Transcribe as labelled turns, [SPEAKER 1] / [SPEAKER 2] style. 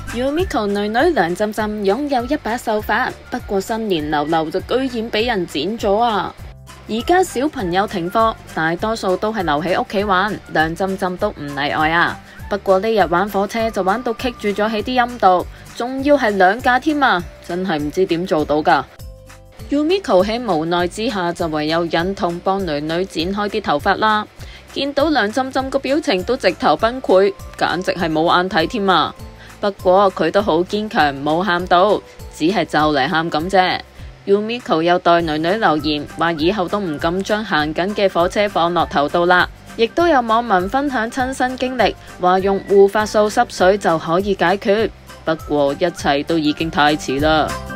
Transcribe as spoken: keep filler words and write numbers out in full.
[SPEAKER 1] Yumiko 囡囡涼浸浸擁有一把秀髮，不過新年流流就居然俾人剪咗啊！而家小朋友停課，大多數都係留喺屋企玩，涼浸浸都唔例外啊！不過呢日玩火車就玩到棘住咗喺啲陰度，仲要係兩架添啊！真係唔知點做到噶。Yumiko 喺無奈之下就唯有忍痛幫囡囡剪開啲頭髮啦。見到涼浸浸個表情都直頭崩潰，簡直係冇眼睇添啊！不過佢都好堅強，冇喊到，只係就嚟喊咁啫。Yumiko 又代囡囡留言，話以後都唔敢將行緊嘅火車放落頭度啦。亦都有網民分享親身經歷，話用護髮素濕水就可以解決，不過一切都已經太遲啦。